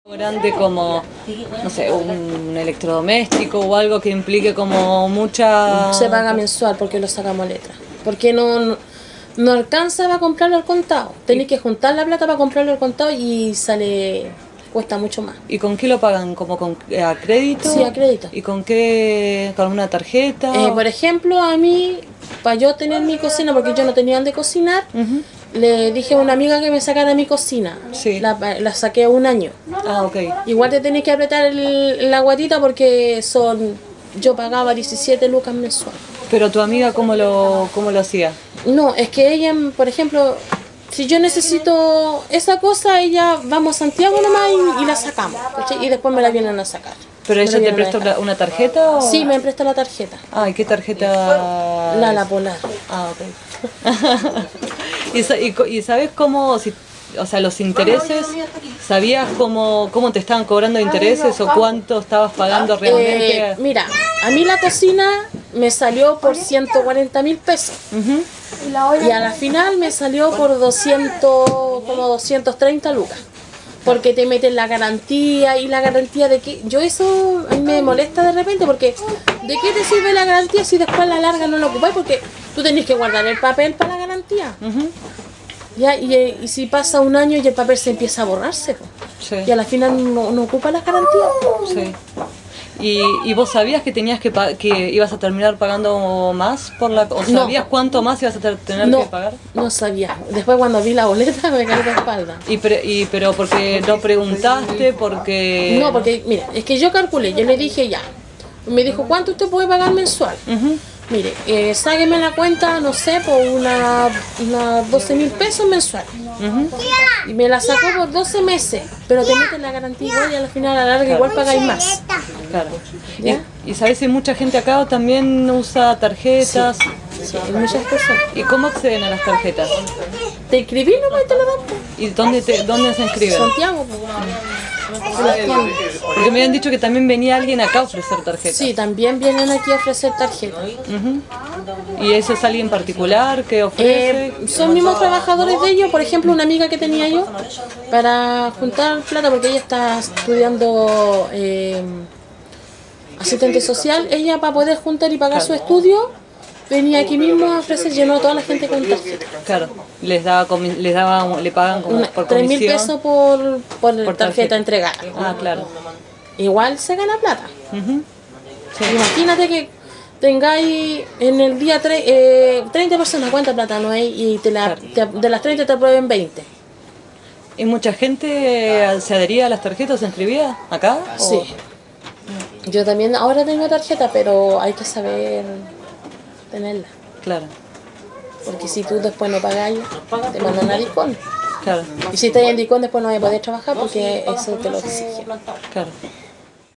Grande como, no sé, un electrodoméstico o algo que implique como mucha... Se paga mensual porque lo sacamos a letra. Porque no alcanza para comprarlo al contado. Tenés que juntar la plata para comprarlo al contado y cuesta mucho más. ¿Y con qué lo pagan? ¿Como a crédito? Sí, a crédito. ¿Y con qué? ¿Con una tarjeta? Por ejemplo, a mí, para yo tener mi cocina, porque yo no tenía donde cocinar, le dije a una amiga que me sacara mi cocina. Sí. La saqué 1 año. Ah, ok. Igual te tenés que apretar la guatita porque yo pagaba 17 lucas mensual. ¿Pero tu amiga cómo lo hacía? No, es que ella, por ejemplo, si yo necesito esa cosa, ella vamos a Santiago nomás y la sacamos, ¿cachai? Y después me la vienen a sacar. ¿Pero ella te presta una tarjeta? ¿O? Sí, me presta la tarjeta. Ah, ¿y qué tarjeta? La Polar. Ah, ok. ¿Y sabes cómo, o sea, los intereses, sabías cómo te estaban cobrando intereses o cuánto estabas pagando realmente? Mira, a mí la cocina me salió por 140.000 pesos. Y a la final me salió por como 230 lucas. Porque te meten la garantía y la garantía de que... Eso a mí me molesta de repente porque ¿de qué te sirve la garantía si después a la larga no lo ocupáis? Porque tú tenés que guardar el papel para la garantía. ¿Ya? Y si pasa 1 año y el papel se empieza a borrarse. Sí. Y a la final no ocupa las garantías. Sí. ¿Y vos sabías que tenías que ibas a terminar pagando más por o sabías cuánto más ibas a tener que pagar? No sabía. Después cuando vi la boleta me caí de espalda. Pero porque no preguntaste, porque... No, porque mira, es que yo calculé, yo le dije ya. Me dijo, ¿cuánto usted puede pagar mensual? Mire, sáqueme la cuenta, no sé, por unas 12.000 pesos mensual. Y me la sacó por 12 meses, pero te meten la garantía igual y al final a la larga igual pagáis más. Claro. ¿Y sabes si mucha gente acá también usa tarjetas? Sí, hay muchas personas. ¿Y cómo acceden a las tarjetas? Te inscribí nomás y te lo dan. ¿Y dónde se inscriben? Santiago. Porque me habían dicho que también venía alguien acá a ofrecer tarjetas. Sí, también vienen aquí a ofrecer tarjetas. ¿Y eso es alguien particular que ofrece? Son mismos trabajadores de ellos. Por ejemplo, una amiga que tenía yo para juntar plata, porque ella está estudiando asistente social, ella para poder juntar y pagar su estudio venía aquí mismo a ofrecer, llenó a toda la gente con tarjeta. Claro, le pagan como por 3.000 pesos por tarjeta entregada. Ah, claro. Igual se gana plata. Imagínate que tengáis en el día 30 personas, ¿cuánta plata no hay? Y de las 30 te aprueben 20. ¿Y mucha gente se adhería a las tarjetas, se inscribía acá? Sí. Yo también ahora tengo tarjeta, pero hay que saber tenerla. Claro. Porque si tú después no pagáis, te mandan a Dicón. Claro. Y si estás en Dicón después no vas a poder trabajar porque eso te lo exige. Claro.